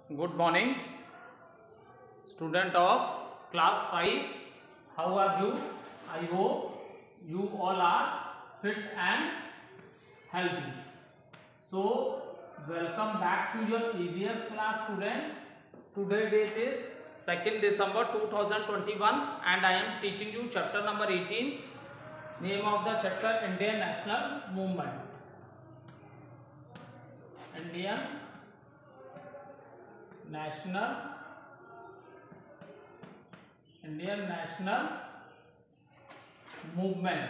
Good morning, student of class 5. How are you? I hope you all are fit and healthy. So, welcome back to your previous class, student. Today date is 2nd December 2021 and I am teaching you chapter number 18. Name of the chapter Indian National Movement. Indian National Movement.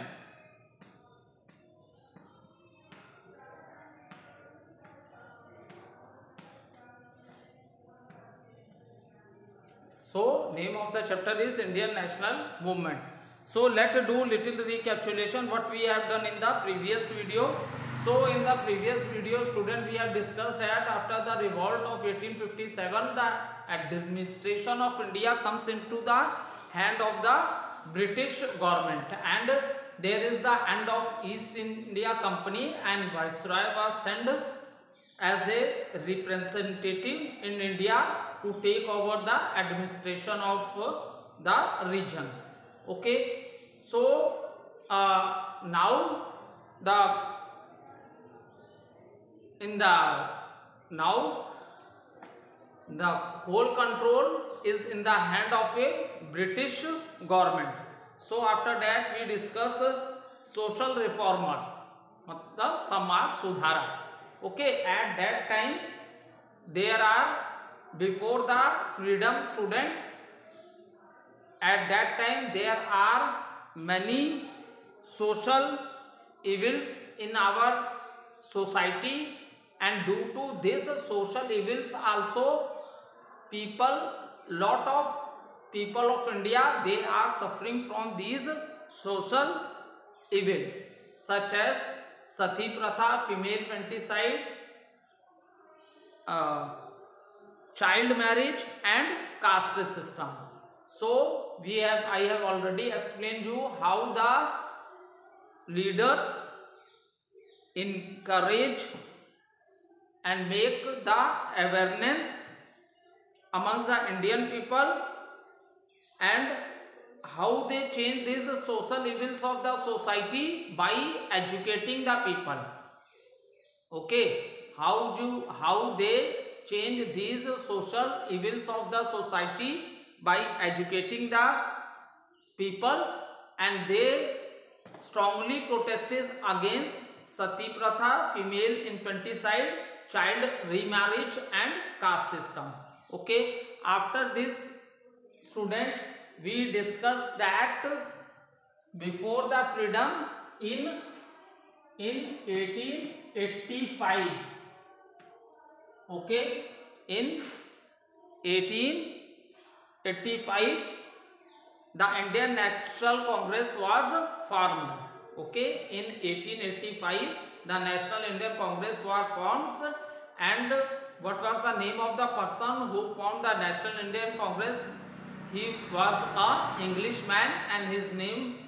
So name of the chapter is Indian National Movement. So let's do little recapitulation what we have done in the previous video. So in the previous video, student, we have discussed that after the revolt of 1857, the administration of India comes into the hand of the British government, and there is the end of East India Company, and Viceroy was sent as a representative in India to take over the administration of the regions. Okay, so now the whole control is in the hand of a British government. So after that we discuss social reformers, matlab samaj sudharak. Okay, at that time there are, before the freedom, student, at that time there are many social evils in our society, and due to this social evils also lot of people of India, they are suffering from these social evils such as sati pratha, female infanticide, child marriage and caste system. So I have already explained you how the leaders encourage and make the awareness amongst the Indian people, and how they change these social evils of the society by educating the people. Okay, how they change these social evils of the society by educating the peoples, and they strongly protested against sati pratha, female infanticide, child remarriage and caste system. Okay, after this, student, we discussed that before the freedom in 1885, okay, in 1885 the Indian National Congress was formed. Okay, in 1885 the National Indian Congress was formed, and what was the name of the person who formed the National Indian Congress? He was an Englishman, and his name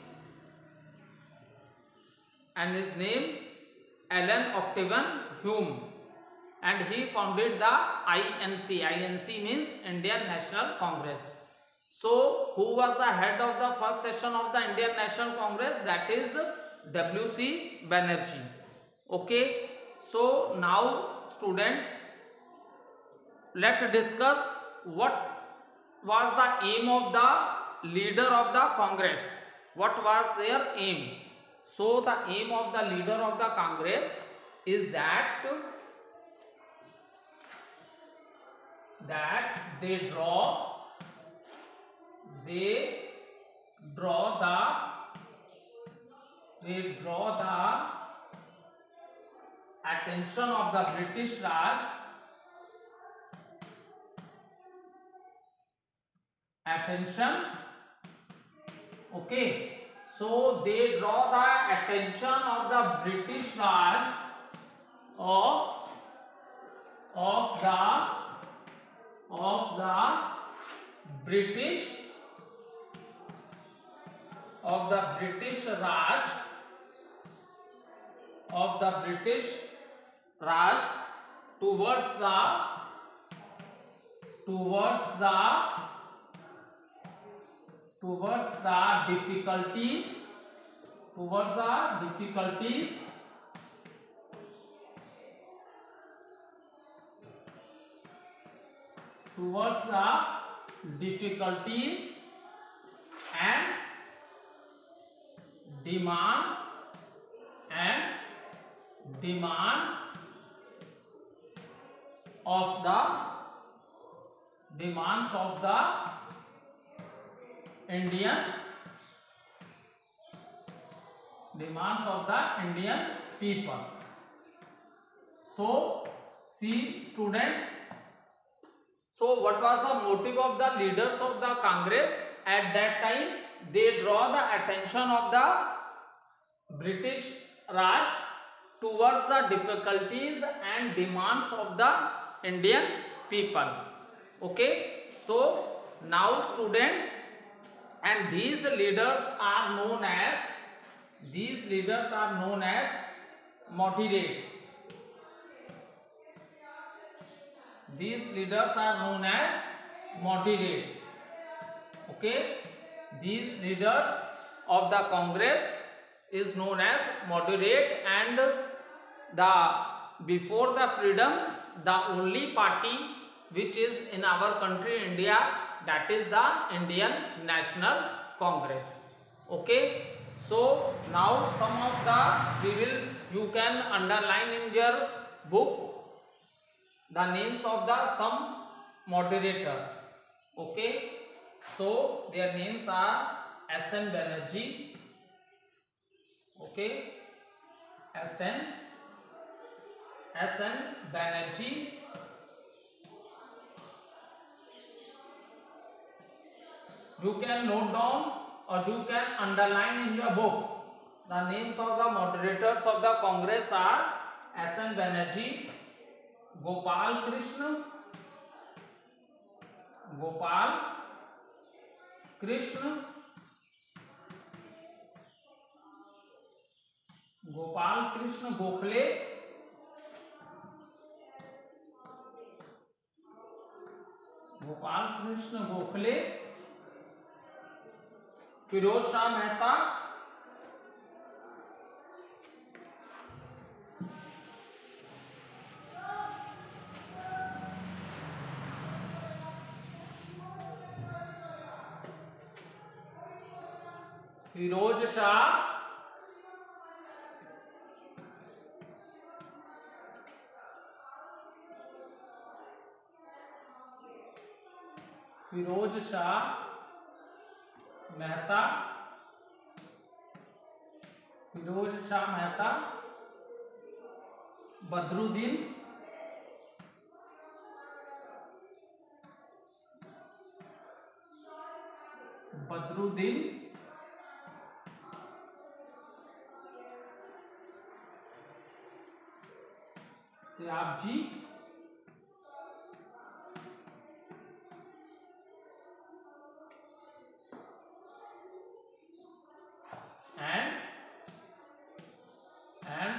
Allen Octavian Hume, and he founded the INC. INC means Indian National Congress. So who was the head of the first session of the Indian National Congress? That is W.C. Banerjee. Okay, so now, student, let's discuss what was the aim of the leader of the Congress. What was their aim? So the aim of the leader of the Congress is that they draw the attention of the British Raj okay, so they draw the attention of the British Raj of the British Raj towards the towards the difficulties and demands of the Indian people. So see student, so what was the motive of the leaders of the Congress at that time? They draw the attention of the British Raj towards the difficulties and demands of the Indian people. Okay, so now student, and these leaders are known as moderates. These leaders are known as moderates. Okay, these leaders of the Congress is known as moderate, and the before the freedom, the only party which is in our country India, that is the Indian National Congress. Okay, so now some of the you can underline in your book the names of the some moderators. Okay, so their names are S.N. Banerjee. Okay, S.N. Banerjee, you can note down or you can underline in your book. The names of the moderators of the Congress are S.N. Banerjee, Gopal Krishna, Gokhale, Firoz Shah Mehta, Firoz Shah Mehta, Badruddin, Tyabji, and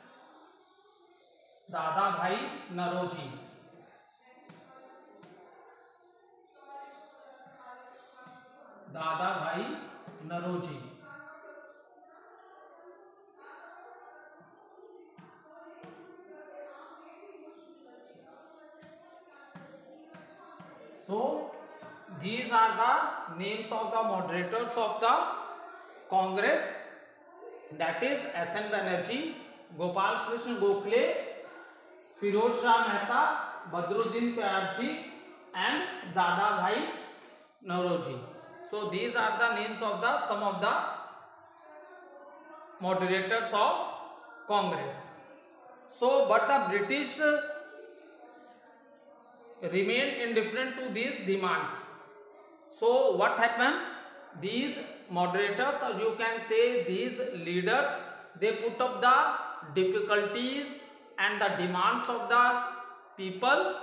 Dadabhai Naroji. So these are the names of the moderators of the Congress, that is S.N. Banerjee, Gopal Krishna Gokhale, Firoz Shah Mehta, Badruddin Tyabji, and Dadabhai Naroji. So these are the names of the some of the moderators of Congress. So but the British remained indifferent to these demands. So what happened? These moderators, or you can say these leaders, they put up the difficulties and the demands of the people,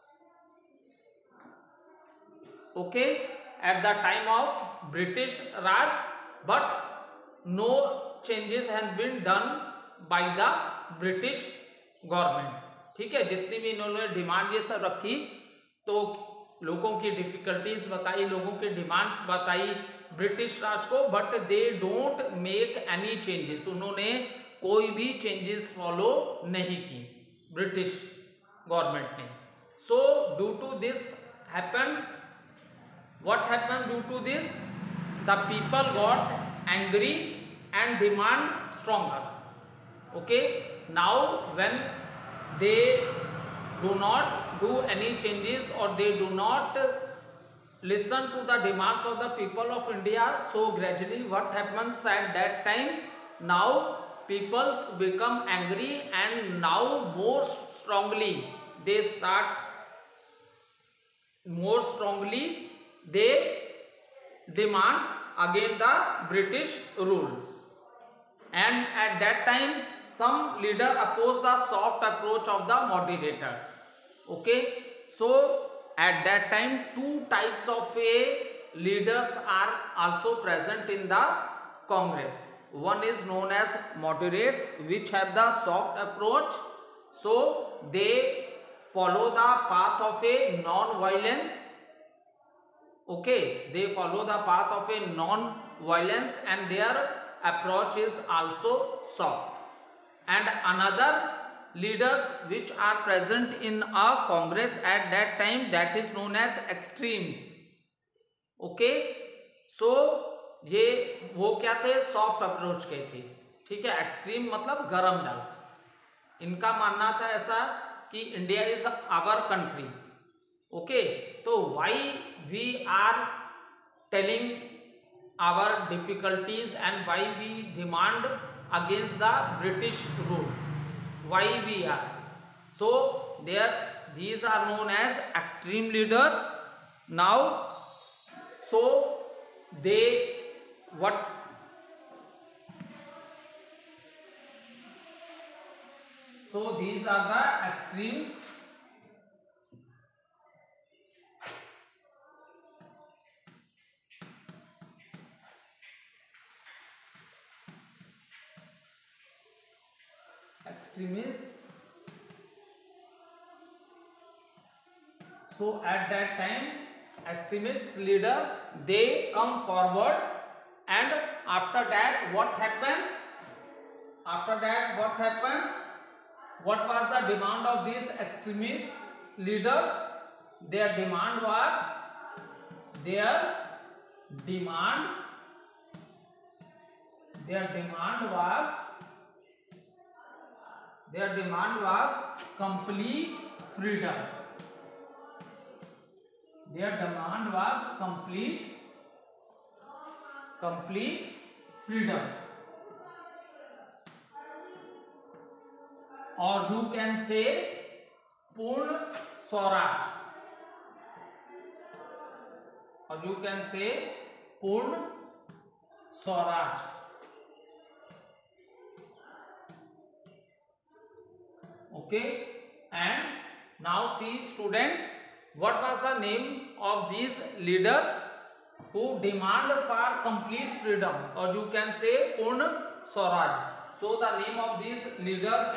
okay, at the time of British Raj, but no changes has been done by the British government. ठीक है, जितनी भी इन्होंने demand ये सब रखी तो लोगों की डिफिकल्टीज बताई, लोगों की डिमांड्स बताई ब्रिटिश राज को, but they don't make any changes, उन्होंने कोई भी चेंजेस फॉलो नहीं की ब्रिटिश गवर्नमेंट ने। So due to this happens, what happened due to this, the people got angry and demand stronger. Okay, now when they do not do any changes or they do not listen to the demands of the people of India, so gradually what happens at that time, now peoples become angry and now more strongly they start, more strongly they demands against the British rule. And at that time some leader oppose the soft approach of the moderators. Okay, so at that time two types of leaders are also present in the Congress. One is known as moderates, which have the soft approach, so they follow the path of a non-violence. Okay, they follow the path of a non-violence and their approach is also soft. And another leaders which are present in a Congress at that time, that is known as extremes. Okay, so ये वो क्या थे, soft approach के थे, ठीक है। Extreme मतलब गरम दल। इनका मानना था ऐसा कि India is our country. Okay, तो why we are telling our difficulties and why we demand against the British rule, why we are, so there these are known as extreme leaders. Now so they what so these are the extremes. Extremists. So at that time extremist leader they come forward, and after that what happens, what was the demand of these extremist leaders? Their demand was complete freedom. Their demand was complete freedom, or you can say पूर्ण स्वराज, और you can say पूर्ण Swaraj. Okay, and now see student, what was the name of these leaders who demand for complete freedom, or you can say Purna Swaraj? So the name of these leaders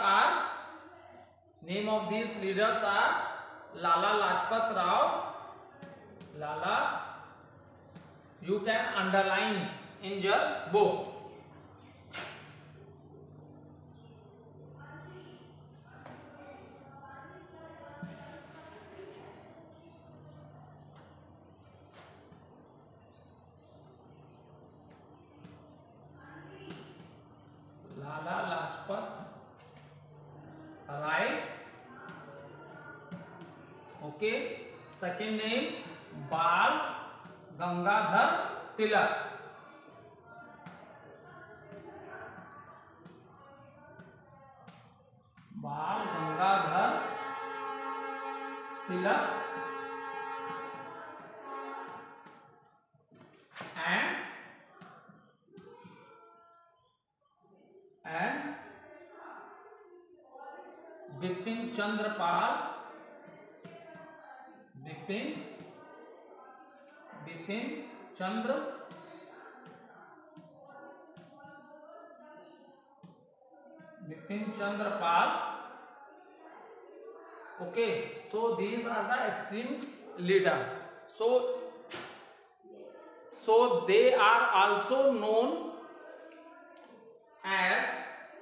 are Lala Lajpat Rao. Lala, you can underline in your book. Lala Lajpat Rai. Okay, second name Bal Gangadhar Tilak. Bal Gangadhar Tilak and Bipin Chandra Pal. Bipin Chandra Pal. Okay, so these are the extreme leader. So they are also known as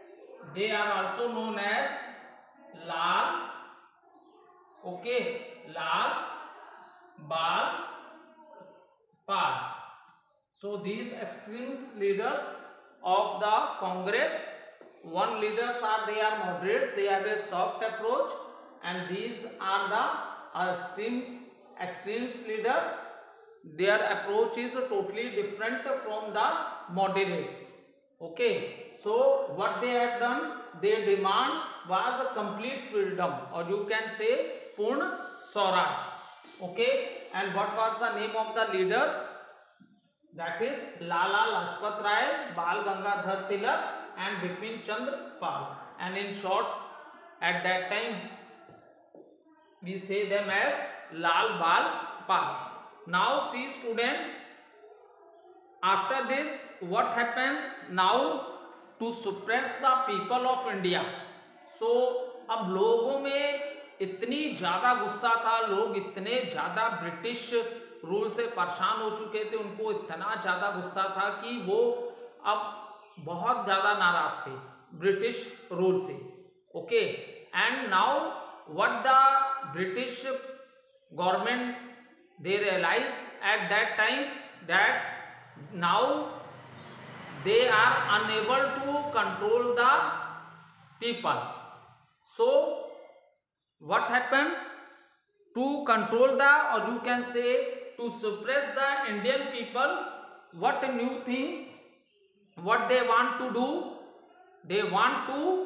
Lal, okay, Lal Bal Pal. So these extreme leaders of the Congress, one leaders are moderates, they have a soft approach, and these are the extreme leader. Their approach is totally different from the moderates. Okay, so what they have done, their demand was a complete freedom, or you can say Purna Swaraj. Okay, and what was the name of the leaders? That is Lala Lajpat Rai, Bal Gangadhar Tilak, and Bipin Chandra Pal. And in short, at that time we say them as Lal Bal Pal. Now see student, after this what happens now? To suppress the people of India. So अब लोगों में इतनी ज़्यादा गुस्सा था, लोग इतने ज़्यादा ब्रिटिश रूल से परेशान हो चुके थे, उनको इतना ज़्यादा गुस्सा था कि वो अब बहुत ज़्यादा नाराज थे ब्रिटिश रूल से. Okay, and now what the British government they realized at that time that now they are unable to control the people. So what happened? To control the, or you can say to suppress the Indian people, what new thing, what they want to do? They want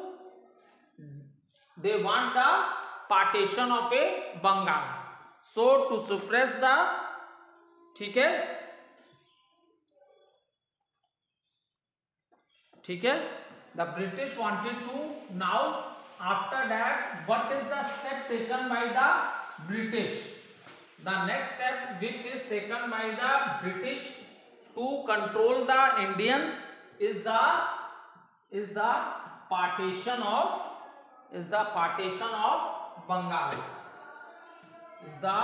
the partition of a Bengal. So to suppress the, ठीक है, the British wanted to. Now after that, what is the step taken by the British? The next step which is taken by the British to control the Indians is the partition of Bengal. Is the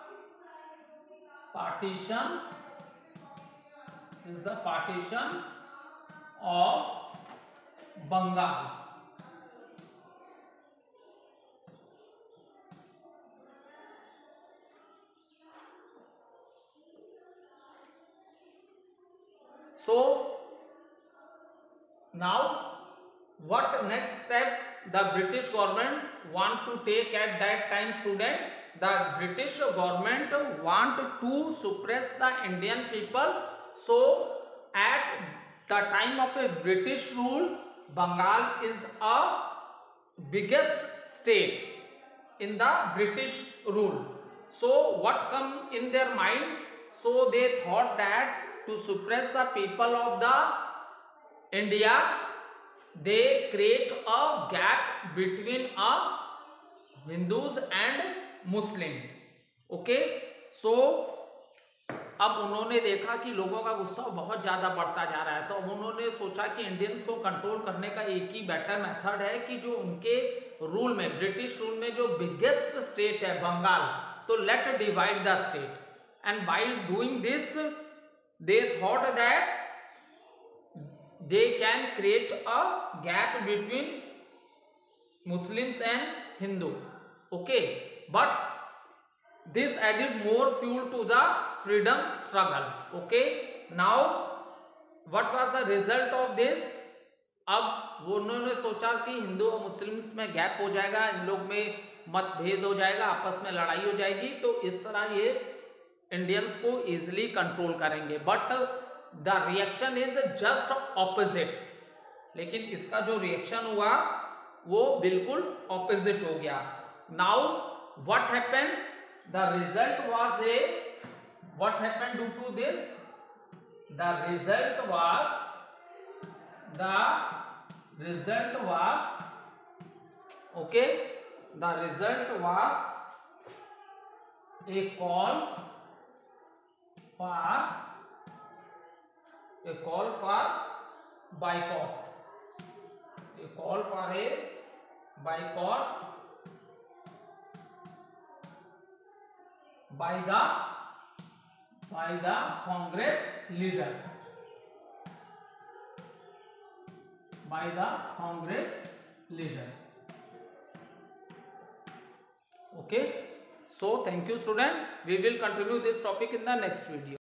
partition of Bengal. So now what next step the British government want to take at that time, student? The British government want to suppress the Indian people. So at the time of a British rule, Bengal is a biggest state in the British rule. So what come in their mind? So they thought that to suppress the people of the India, they create a gap between Hindus and Muslim. Okay, so अब उन्होंने देखा कि लोगों का गुस्सा बहुत ज़्यादा बढ़ता जा रहा है, तो अब उन्होंने सोचा कि इंडियंस को कंट्रोल करने का एक ही बेटर मेथड है कि जो उनके रूल में, ब्रिटिश रूल में जो बिगेस्ट स्टेट है बंगाल, तो let divide the state. And by doing this they thought that they can create a gap between Muslims and Hindu. Okay, but this added more fuel to the freedom struggle. Okay, now what was the result of this? अब वो उन्होंने सोचा कि हिंदू और Muslims में gap हो जाएगा, इन लोग में मतभेद हो जाएगा, आपस में लड़ाई हो जाएगी, तो इस तरह ये इंडियंस को इजिली कंट्रोल करेंगे. But the reaction is just opposite. लेकिन इसका जो रिएक्शन हुआ वो बिल्कुल ऑपोजिट हो गया. Now what happens? The result was what happened due to this? The result was okay, the result was a call for boycott. A call for a boycott by the Congress leaders. By the Congress leaders. Okay. So thank you student. We will continue this topic in the next video.